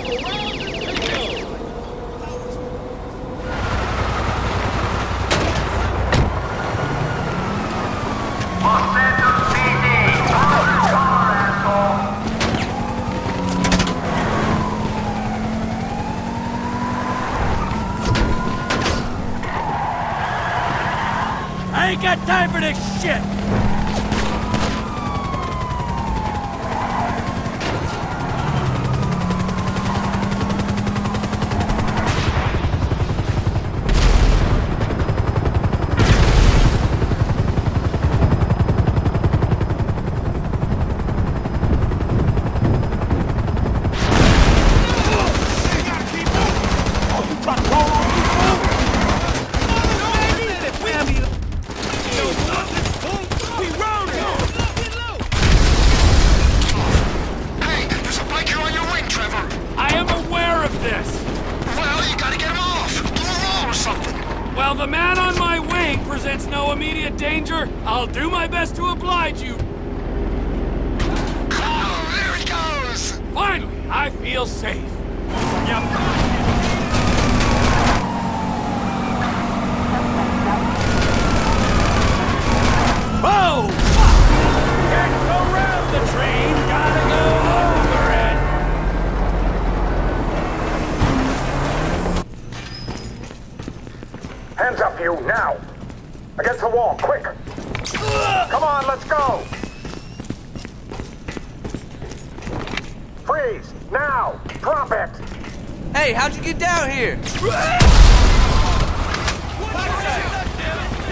I ain't got time for this shit! While the man on my wing presents no immediate danger, I'll do my best to oblige you. Oh, there he goes! Finally, I feel safe. Yep. Oh! Can't go round the train, gotta go over it! Hands up, you, now! Against the wall, quick! Come on, let's go! Freeze! Now! Drop it! Hey, how'd you get down here?